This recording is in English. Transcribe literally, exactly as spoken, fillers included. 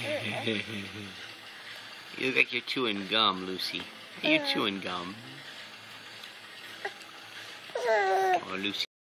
You look like you're chewing gum, Lucy. You're chewing gum. Oh, Lucy.